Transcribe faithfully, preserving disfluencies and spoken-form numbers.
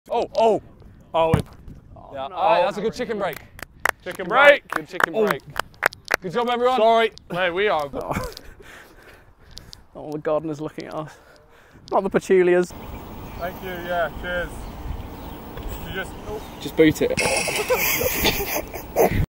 Oh, oh. Oh, it, Yeah. No. All right, that's a good chicken break. Chicken break. Good chicken Oh. break. Good job, everyone. Sorry. Mate, we are. Oh, the gardener's looking at us. Not the petunias. Thank you, yeah, cheers. You just, oh. Just boot it.